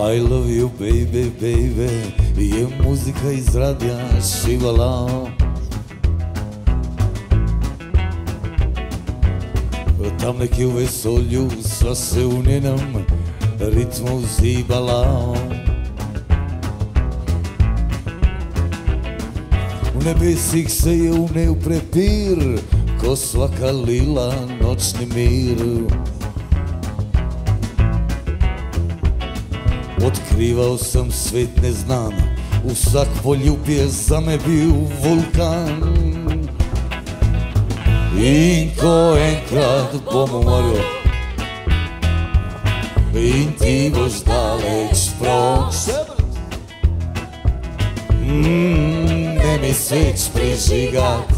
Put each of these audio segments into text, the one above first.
I love you baby, baby, je muzika iz radija šivala. Tam neki u vesolju sva se u njenom ritmu zibala. U nebesih se je uneo prepir, ko svaka lila noćni mir. Otkrivao sam svet neznan, u sak poljubje za me bio vulkan. In ko enkrat bom umrl in ti boš daleč proč, ne mi sveč prižigat,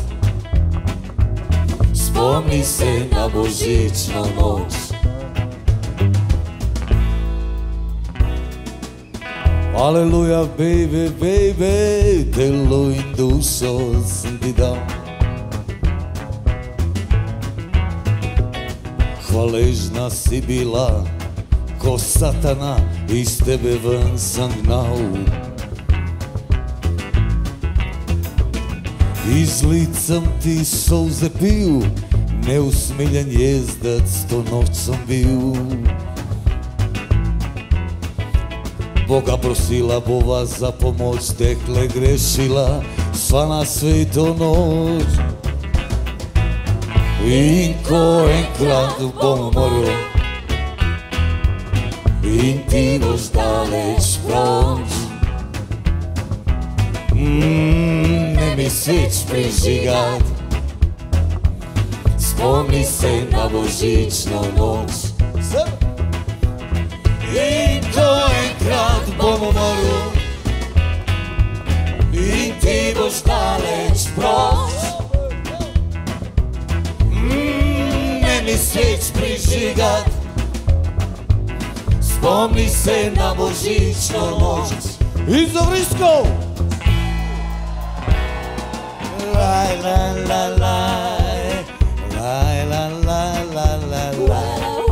spomni se na božično noč. Aleluja baby, baby, telo in dušo sem ti dal. Hvaležna si bila, ko satana iz tebe ven sam gnal. Iz licem ti solze pil, neusmiljen jezdac to noč sam bil. Boga prosila bova za pomoć, dekle grešila sva na sveto noć. In ko enkrat bom umrl in ti boš daleč proč, ne mi sveč prižigat, spomni se na božično noč. In ko enkrat bom umrl in ti boš daleč proč, ne mi sveč prižigat, spomni se na božično noč. I za Vriskov! Laj, laj, laj, laj, laj, laj, laj, laj, laj, laj.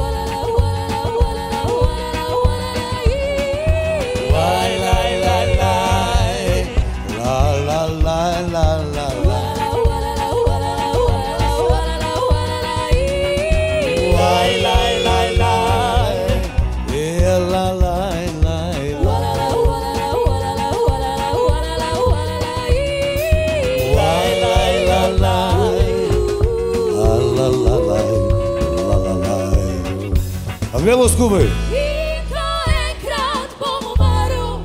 A gremo skupaj! In ko enkrat bom umrl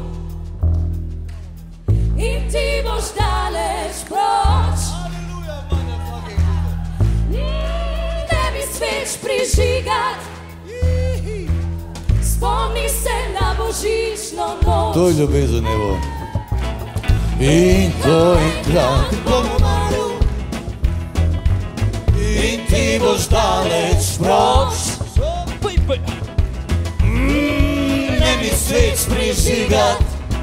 in ti boš daleč proč, ne mi sveč prižigat, spomni se na božično noč. To je ljubezen, evo. In ko enkrat bom umrl in ti boš daleč proč, ne mi sveč prižigat,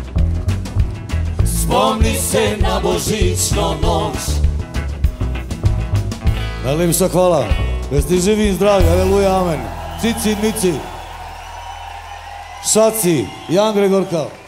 spomni se na božično noč. Najlepša hvala, da ste živi in zdravi, aleluja, amen. Cici in Mici, Šaci, Jan Gregorka.